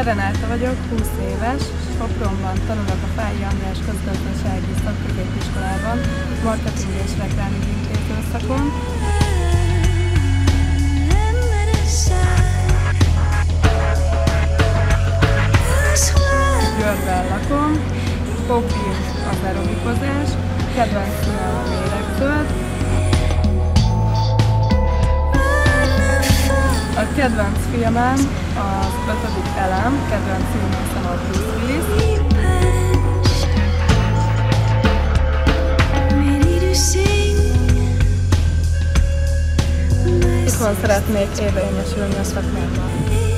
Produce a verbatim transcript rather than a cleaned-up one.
Renáta vagyok, húsz éves, Sopronban tanulok a Fáy András Közgazdasági Szakközépiskolában, marketing és reklámügyintéző szakon. Győrben lakom, hobbi az aerobikozás, kedvenc színem a méregzöld. A kedvenc filmem az ötödik elem, kedvenc színészem a Bruce Willis. Mikor szeretnék érvényesülni a szakmámban?